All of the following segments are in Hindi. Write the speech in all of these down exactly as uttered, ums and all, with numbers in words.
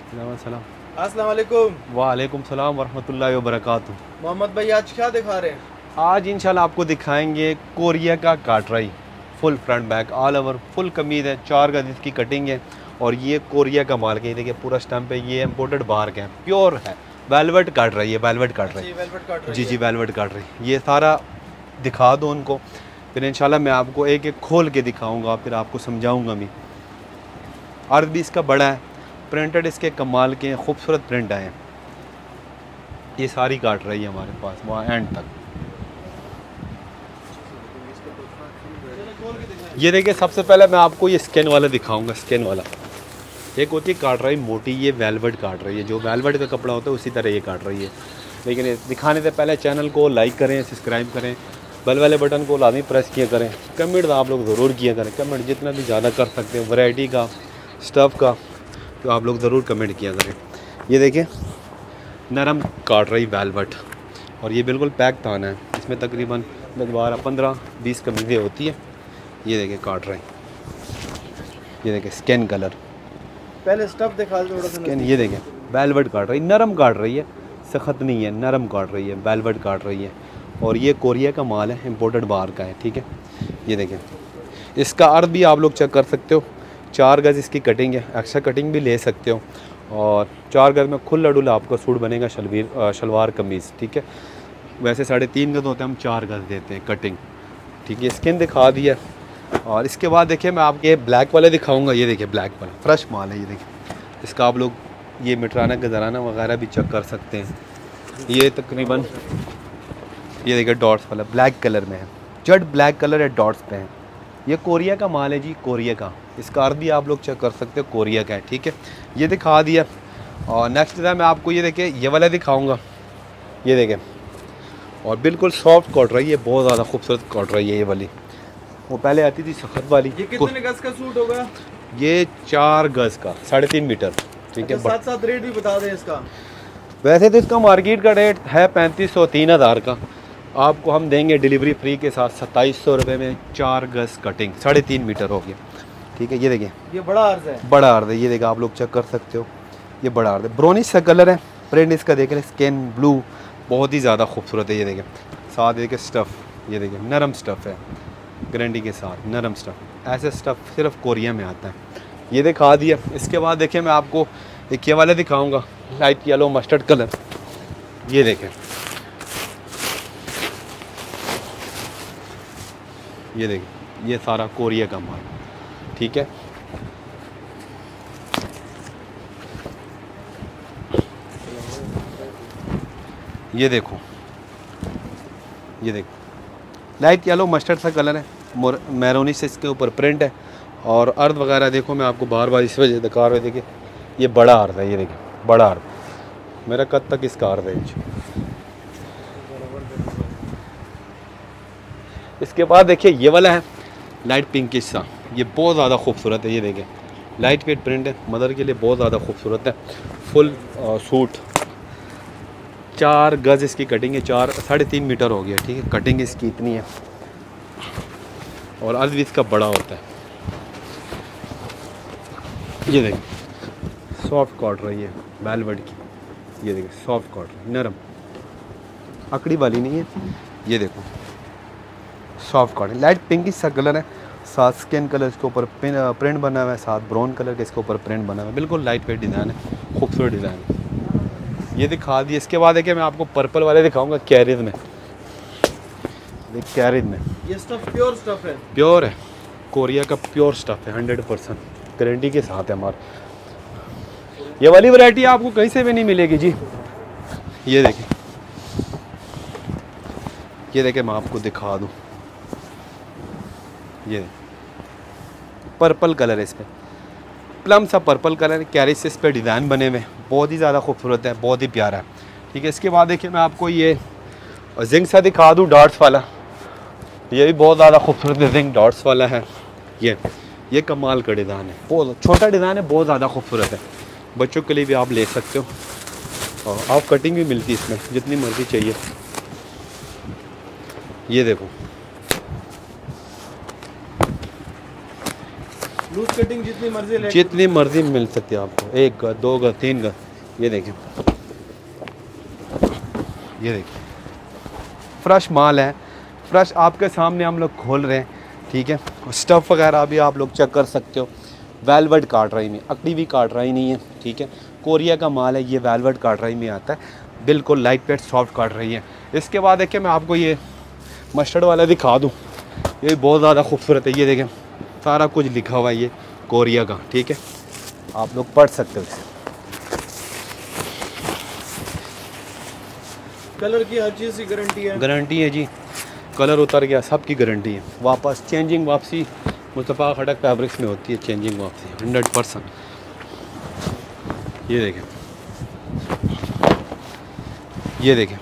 सलाम। अस्सलाम वालेकुम। वालेकुम सलाम वरहमतुल्लाहि वबरकातुहू। मोहम्मद भाई आज क्या दिखा रहे हैं? आज इंशाल्लाह आपको दिखाएंगे कोरिया का काटराई, full front back all over full कमीज़ है, चार गज इसकी कटिंग है और ये कोरिया का माल के देखिए पूरा स्टम्प है, ये इम्पोर्टेड बाहर का है, प्योर है, वेलवेट काट रही है, वेलवेट काट रही है जी जी वेलवेट काट रही है। ये सारा दिखा दो उनको, फिर इंशाल्लाह मैं आपको एक एक खोल के दिखाऊंगा, फिर आपको समझाऊंगा भी। अर्थ भी इसका बड़ा है, प्रिंटेड इसके कमाल के खूबसूरत प्रिंट आए हैं। ये सारी काट रही है हमारे पास वहाँ एंड तक। ये देखिए सबसे पहले मैं आपको ये स्किन वाला दिखाऊंगा। स्किन वाला एक होती है काट रही मोटी, ये वेलवेट काट रही है, जो वेलवेट का कपड़ा होता है उसी तरह ये काट रही है। लेकिन दिखाने से पहले चैनल को लाइक करें, सब्सक्राइब करें, बेल वाले बटन को लाजमी प्रेस किया करें, कमेंट आप लोग ज़रूर किया करें, कमेंट जितना भी ज़्यादा कर सकते हैं वैरायटी का स्टफ़ का, तो आप लोग ज़रूर कमेंट किया करें। ये देखें नरम काट रही वेलवेट और ये बिल्कुल पैक थाना है, इसमें तकरीबन बारह पंद्रह बीस कमीज़ें होती है। ये देखें काट रही, ये देखें स्किन कलर, पहले स्टफ दिखा दो थोड़ा सा। स्किन ये देखें वेलवेट काट रही, नरम काट रही है, सख्त नहीं है, नरम काट रही है, वेलवेट काट रही है और ये कोरिया का माल है, इम्पोर्टेड बाहर का है। ठीक है, ये देखें इसका अर्थ भी आप लोग चेक कर सकते हो, चार गज़ इसकी कटिंग है, एक्स्ट्रा कटिंग भी ले सकते हो और चार गज़ में खुला डुला आपका सूट बनेगा, शलवीर शलवार कमीज़। ठीक है, वैसे साढ़े तीन गज़ होते हैं, हम चार गज़ देते हैं कटिंग। ठीक है, स्किन दिखा दिया और इसके बाद देखिए मैं आपके ब्लैक वाले दिखाऊंगा। ये देखिए ब्लैक वाला फ्रेश माल है, ये देखिए इसका आप लोग ये मिटराना गजराना वगैरह भी चेक कर सकते हैं। ये तकरीबन ये देखिए डॉट्स वाला ब्लैक कलर में है, जट ब्लैक कलर है, डॉट्स पे है। ये कोरिया का माल है जी, कोरिया का, इसका अर्थ भी आप लोग चेक कर सकते हो, कोरिया का है। ठीक है, ये दिखा दिया और नेक्स्ट मैं आपको ये देखिए ये वाला दिखाऊँगा। ये देखें और बिल्कुल सॉफ्ट कॉट रही है, बहुत ज़्यादा खूबसूरत कॉट रही है ये वाली। वो पहले आती थी सख्त वाली। ये कितने गज का सूट होगा? ये चार गज का, साढ़े तीन मीटर। ठीक है, साथ साथ रेट भी बता दें इसका। वैसे तो इसका मार्केट का रेट है पैंतीस सौ तीन हज़ार का, आपको हम देंगे डिलीवरी फ्री के साथ सत्ताईस सौ रुपये में चार गज कटिंग, साढ़े तीन मीटर हो गया। ठीक है, ये देखिए ये बड़ा अर्ज है, बड़ा अर्ज है, ये देखिए आप लोग चेक कर सकते हो, ये बड़ा अर्ज है, ब्रोनिश सा कलर है, प्रिंट इसका देखें स्किन ब्लू, बहुत ही ज़्यादा खूबसूरत है। ये देखें साथ देखिए स्टफ़, ये देखिए नरम स्टफ़ है, गारंटी के साथ नरम स्टफ़। ऐसे स्टफ़ सिर्फ कोरिया में आता है। ये दिखा दिया। इसके बाद देखिए मैं आपको एक ये वाले दिखाऊंगा, लाइट येलो मस्टर्ड कलर। ये देखें, ये देखें ये सारा कोरिया का माल। ठीक है, ये देखो, ये देखो लाइट येलो मस्टर्ड सा कलर है, मैरोनी से इसके ऊपर प्रिंट है और अर्थ वगैरह देखो मैं आपको बार बार इस वजह दिखा रहा हूँ। देखिए ये बड़ा अर्थ है, ये देखिए बड़ा अर्थ, मेरा कद तक इसका अर्थ है। इसके बाद देखिए ये वाला है लाइट पिंकिश सा, ये बहुत ज़्यादा खूबसूरत है। ये देखिए लाइट वेट प्रिंट है, मदर के लिए बहुत ज़्यादा खूबसूरत है। फुल आ, सूट, चार गज इसकी कटिंग है, चार साढ़े तीन मीटर हो गया। ठीक है, कटिंग इसकी इतनी है और अर्थ भी इसका बड़ा होता है। ये देखिए सॉफ्ट कॉट रही है वेलवेट की, ये देखिए सॉफ्ट कॉट रही, नरम, अकड़ी वाली नहीं है। ये देखो सॉफ्ट कॉट, लाइट पिंकिश सा कलर है, साथ स्किन कलर इसके ऊपर प्रिंट बना हुआ है, साथ ब्राउन कलर के इसके ऊपर प्रिंट बना हुआ है, बिल्कुल लाइट वेट डिज़ाइन है, खूबसूरत डिज़ाइन है। ये दिखा दिए। इसके बाद देखिए मैं आपको पर्पल वाले दिखाऊंगा, कैरिज में, देख कैरिज में ये स्टफ प्योर स्टफ है, प्योर है, कोरिया का प्योर स्टफ है, हंड्रेड परसेंट गारंटी के साथ है हमारा। ये वाली वैरायटी आपको कहीं से भी नहीं मिलेगी जी। ये देखें, ये देखें मैं आपको दिखा दूं, ये पर्पल कलर है, इस पर प्लम सा पर्पल कलर, कैरिज से इस पर डिज़ाइन बने हुए, बहुत ही ज़्यादा खूबसूरत है, बहुत ही प्यारा है। ठीक है, इसके बाद देखिए मैं आपको ये जिंक सा दिखा दूं, डॉट्स वाला, ये भी बहुत ज़्यादा खूबसूरत है, जिंक डॉट्स वाला है। ये ये कमाल का डिज़ाइन है, बहुत छोटा डिज़ाइन है, बहुत ज़्यादा खूबसूरत है, बच्चों के लिए भी आप ले सकते हो और आप कटिंग भी मिलती है इसमें जितनी मर्ज़ी चाहिए। ये देखो लूज कटिंग जितनी मर्जी ले, जितनी मर्जी मिल सकती है आपको, एक गज, दो गज, तीन गज। ये देखें, ये देखिए फ्रेश माल है, फ्रेश आपके सामने हम लोग खोल रहे हैं, ठीक है। स्टफ़ वगैरह भी आप लोग चेक कर सकते हो। वेलवेट काटराई में, अकड़ी भी काटराई नहीं है, ठीक है। कोरिया का माल है ये, वेलवेट काटराई में आता है, बिल्कुल लाइट वेट सॉफ्ट काटराई है। इसके बाद देखिए मैं आपको ये मस्टर्ड वाला दिखा दूँ, ये बहुत ज़्यादा खूबसूरत है। ये देखें सारा कुछ लिखा हुआ है ये कोरिया का, ठीक है, आप लोग पढ़ सकते हो इसे। कलर की हर चीज़ की गारंटी है, गारंटी है जी, कलर उतर गया सब की गारंटी है। वापस चेंजिंग वापसी मुस्तफ़ा खड़क फैब्रिक्स में होती है, चेंजिंग वापसी हंड्रेड परसेंट। ये देखें, ये देखें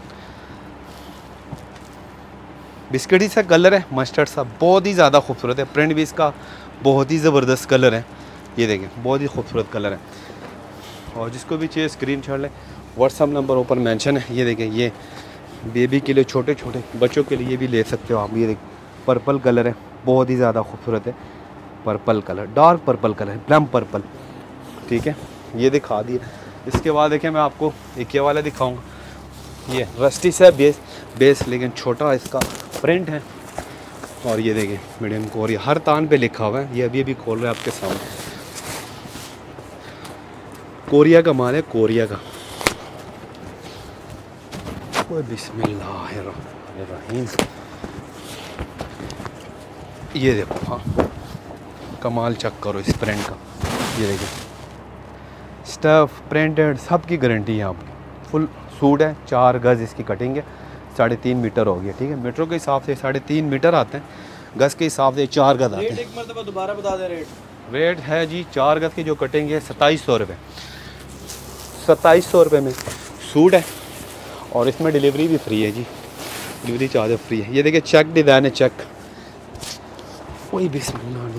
बिस्किटी सा कलर है, मस्टर्ड सा, बहुत ही ज़्यादा खूबसूरत है। प्रिंट भी इसका बहुत ही ज़बरदस्त कलर है। ये देखें बहुत ही खूबसूरत कलर है। और जिसको भी चाहिए स्क्रीन शॉट लें, व्हाट्सअप नंबर ऊपर मेंशन है। ये देखें, ये बेबी के लिए, छोटे छोटे बच्चों के लिए भी ले सकते हो आप। ये देखें पर्पल कलर है, बहुत ही ज़्यादा खूबसूरत है। Purple colour, dark purple colour, plum purple, ठीक है। ये दिखा दिया। इसके बाद देखें मैं आपको एक ये वाला दिखाऊंगा, ये रस्टी सा बेस बेस लेकिन छोटा इसका प्रिंट है। और ये देखें मीडियम कोरिया, हर तान पे लिखा हुआ है। ये अभी अभी खोल रहे हैं आपके सामने, कोरिया का माल है, कोरिया का। ओए बिस्मिल्लाहिर्रहमानिर्रहीम। ये देखो, हाँ कमाल चेक करो इस प्रिंट का। ये देखो स्टफ़ प्रिंटेड सब की गारंटी है आपकी। फुल सूट है, चार गज़ इसकी कटिंग है, साढ़े तीन मीटर हो गया, ठीक है। मीटरों के हिसाब से साढ़े तीन मीटर आते हैं, गज़ के हिसाब से चार गज़ आते हैं। एक मरतबा दोबारा बता दें रेट। रेट है जी, चार गज़ की जो कटिंग है सत्ताईस सौ रुपये, सत्ताईस सौ रुपये में सूट है। और इसमें डिलीवरी भी फ्री है जी, डिलीवरी चार्ज फ्री है। ये देखिए चेक डिज़ाइन है, चेक कोई बिस्मिल्लाह,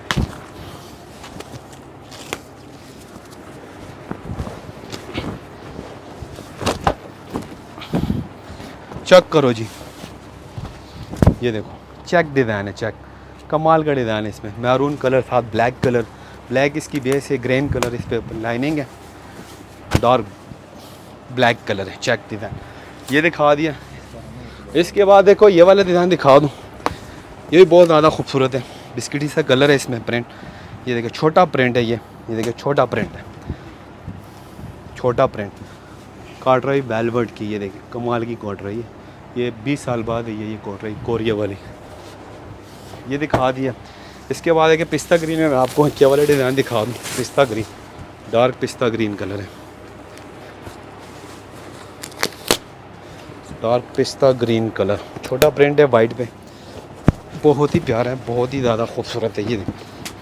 चेक करो जी। ये देखो चेक डिज़ाइन है, चेक कमाल का डिज़ाइन है। इसमें मैरून कलर साथ ब्लैक कलर, ब्लैक इसकी बेस है, ग्रीन कलर इस पर लाइनिंग है, डार्क ब्लैक कलर है, चेक डिज़ाइन ये दिखा दिया। इसके बाद देखो ये वाला डिज़ाइन दिखा दूँ, ये भी बहुत ज़्यादा खूबसूरत है, बिस्किटी सा कलर है इसमें प्रिंट। ये देखो छोटा प्रिंट है, ये ये देखो छोटा प्रिंट है, छोटा प्रिंट काट रही वेलवेट की। ये देखिए कमाल की काट रही है, ये बीस साल बाद है ये ये काट रही कोरिया वाली, ये दिखा दिया। इसके बाद है कि पिस्ता ग्रीन में मैं आपको क्या वाला डिज़ाइन दिखा दूँ, पिस्ता ग्रीन, डार्क पिस्ता ग्रीन कलर है, डार्क पिस्ता ग्रीन कलर, छोटा प्रिंट है वाइट पे, बहुत ही प्यारा है, बहुत ही ज़्यादा खूबसूरत है। ये देख,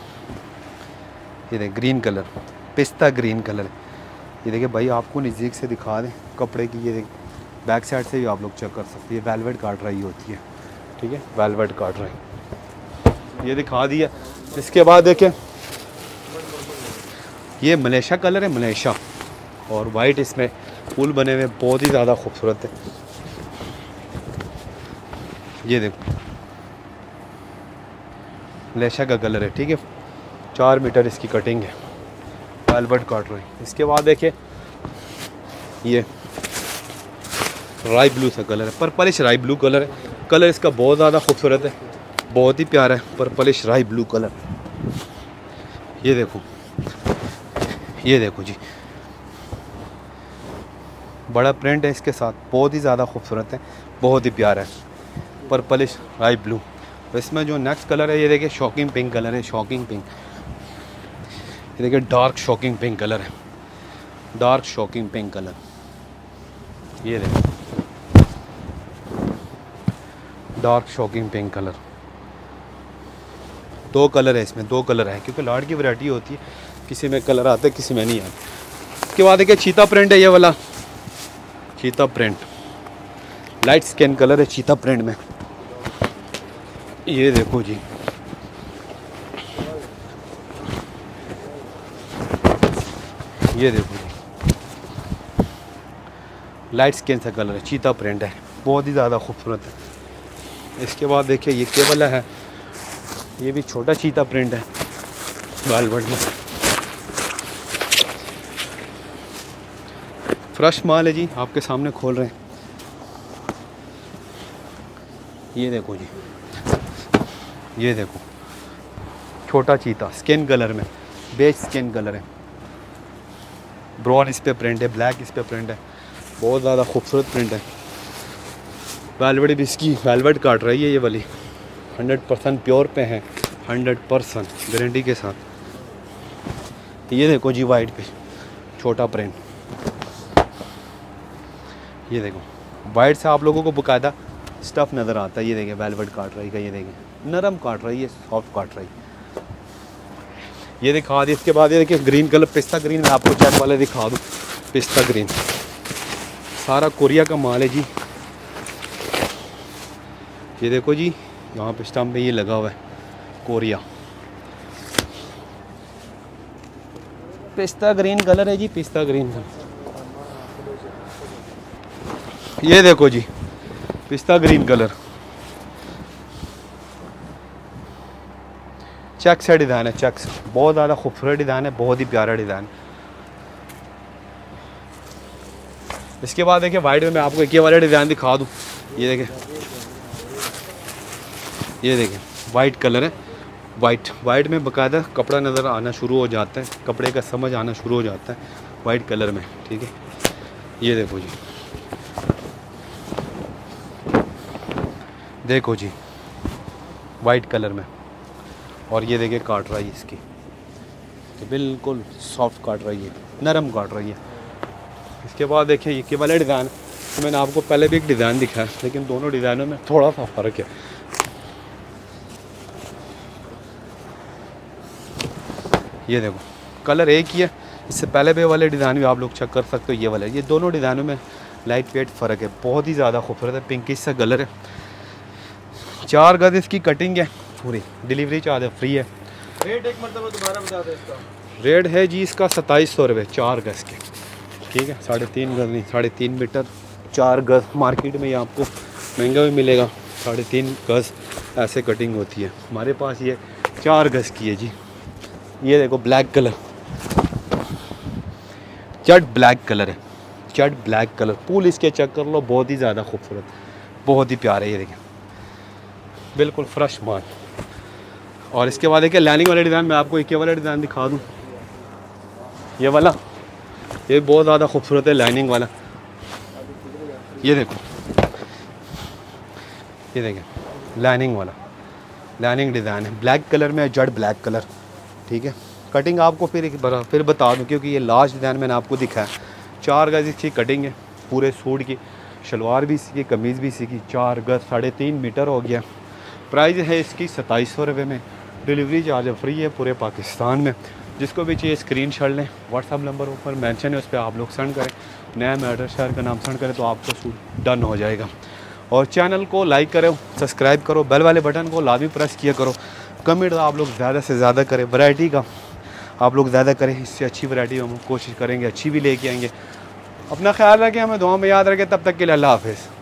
ये देख ग्रीन कलर, पिस्ता ग्रीन कलर। ये देखिए भाई आपको नज़दीक से दिखा दें कपड़े की, ये देख बैक साइड से भी आप लोग चेक कर सकते हैं। ये वेलवेट काट रही होती है, ठीक है, वेलवेट काट रही, ये दिखा दिया। इसके बाद देखें ये मलेशिया कलर है, मलेशिया, और वाइट इसमें फूल बने हुए, बहुत ही ज़्यादा खूबसूरत है। ये देखो मलेशिया का कलर है, ठीक है, चार मीटर इसकी कटिंग है, वेलवेट काट रही। इसके बाद देखें ये राई ब्लू सा कलर है, पर्पलिश राई ब्लू कलर है, कलर इसका बहुत ज़्यादा खूबसूरत है, बहुत ही प्यारा है, पर्पलिश राई ब्लू कलर। ये देखो, ये देखो जी बड़ा प्रिंट है इसके साथ, बहुत ही ज़्यादा खूबसूरत है, बहुत ही प्यारा है, पर्पलिश राई ब्लू। तो इसमें जो नेक्स्ट कलर है ये देखिए शॉकिंग पिंक कलर है, शॉकिंग पिंक, ये देखिए डार्क शॉकिंग पिंक कलर है, डार्क शॉकिंग पिंक कलर। ये देखिए डार्क शॉकिंग पिंक कलर, दो कलर है इसमें, दो कलर है क्योंकि लाट की वैरायटी होती है, किसी में कलर आता है किसी में नहीं आता। इसके बाद देखिए चीता प्रिंट है, ये वाला चीता प्रिंट, लाइट स्किन कलर है चीता प्रिंट में। ये देखो जी ये देखो जी लाइट स्किन सा कलर है, चीता प्रिंट है, बहुत ही ज़्यादा खूबसूरत है। इसके बाद देखिए ये केवल है, ये भी छोटा चीता प्रिंट है, वेलवेट में फ्रेश माल है जी, आपके सामने खोल रहे हैं। ये देखो जी, ये देखो छोटा चीता स्किन कलर में, बेज स्किन कलर है, ब्राउन इस पे प्रिंट है, ब्लैक इस पे प्रिंट है, बहुत ज़्यादा खूबसूरत प्रिंट है। वेलवेट भी इसकी वेलवेट काट रही है ये वाली, हंड्रेड परसेंट प्योर पे है, हंड्रेड परसेंट गारंटी के साथ। ये देखो जी वाइट पे छोटा प्रिंट, ये देखो वाइट से आप लोगों को बाकायदा स्टफ़ नज़र आता है। ये देखें वेलवेट काट रही है, ये देखें नरम काट रही है, सॉफ्ट काट रही है। ये दिखा दी। इसके बाद ये देखिए ग्रीन कलर पिस्ता ग्रीन, मैं आपको चेक वाले दिखा दूँ। पिस्ता ग्रीन सारा कोरिया का माल है जी। ये देखो जी यहाँ पे स्टम्प में ये लगा हुआ है कोरिया, पिस्ता ग्रीन कलर है जी, पिस्ता ग्रीन कलर। ये देखो जी पिस्ता ग्रीन कलर, चेक से डिज़ाइन है, चेक्स बहुत ज़्यादा खूबसूरत डिज़ाइन है, बहुत ही प्यारा डिज़ाइन। इसके बाद देखिए वाइट में मैं आपको एक ये वाला डिज़ाइन दिखा दूँ। ये देखें, ये देखें वाइट कलर है, वाइट वाइट में बाकायदा कपड़ा नज़र आना शुरू हो जाता है, कपड़े का समझ आना शुरू हो जाता है वाइट कलर में, ठीक है। ये देखो जी, देखो जी वाइट कलर में, और ये देखिए काट रही है इसकी, तो बिल्कुल सॉफ्ट काट रही है, नरम काट रही है। इसके बाद देखिए ये वाला डिज़ाइन, तो मैंने आपको पहले भी एक डिज़ाइन दिखाया, लेकिन दोनों डिज़ाइनों में थोड़ा सा फ़र्क है। ये देखो कलर एक ही है, इससे पहले भी वाले डिज़ाइन भी आप लोग चेक कर सकते हो। ये वाला, ये दोनों डिज़ाइनों में लाइट वेट फ़र्क है, बहुत ही ज़्यादा खूबसूरत है, पिंकिश सा कलर है। चार गज इसकी कटिंग है पूरी, डिलीवरी चार्ज फ्री है। रेट एक मतलब दोबारा बता दें इसका। रेट है जी इसका सत्ताईस सौ रुपये चार गज़ के, ठीक है। साढ़े तीन गज़ नहीं, साढ़े तीन मीटर चार गज़। मार्केट में ये आपको महंगा भी मिलेगा, साढ़े तीन गज़ ऐसे कटिंग होती है। हमारे पास ये चार गज़ की है जी। ये देखो ब्लैक कलर, चट ब्लैक कलर है, चट ब्लैक कलर, पूल इसके चेक कर लो, बहुत ही ज़्यादा खूबसूरत, बहुत ही प्यारे। ये देखें बिल्कुल फ्रेश माल। और इसके बाद देखिए लाइनिंग वाले डिज़ाइन, मैं आपको एक ये वाला डिज़ाइन दिखा दूँ। ये वाला, ये बहुत ज़्यादा खूबसूरत है लाइनिंग वाला। ये देखो, ये देखें लाइनिंग वाला, लाइनिंग डिज़ाइन है, ब्लैक कलर में, जड़ ब्लैक कलर, ठीक है। कटिंग आपको फिर एक बार फिर बता दूं, क्योंकि ये लास्ट डिज़ाइन मैंने आपको दिखाया। चार गज इसकी कटिंग है पूरे सूट की, शलवार भी इसी की, कमीज़ भी इसी की। चार गज साढ़े तीन मीटर हो गया। प्राइस है इसकी सत्ताईस सौ रुपये में, डिलीवरी चार्ज फ्री है पूरे पाकिस्तान में। जिसको भी चाहिए स्क्रीन शॉट लें, व्हाट्सअप नंबर ऊपर मेंशन है, उस पर आप लोग सेंड करें, नया एड्रेस शहर का नाम सेंड करें तो आपको सूट डन हो जाएगा। और चैनल को लाइक करो, सब्सक्राइब करो, बेल वाले बटन को लाजमी प्रेस किया करो। कमेंट आप लोग ज़्यादा से ज़्यादा करें, वैरायटी का आप लोग ज़्यादा करें, इससे अच्छी वैरायटी हम कोशिश करेंगे, अच्छी भी लेके आएंगे। अपना ख्याल रखें, हमें दुआ में याद रखें। तब तक के लिए अल्लाह हाफ़िज़।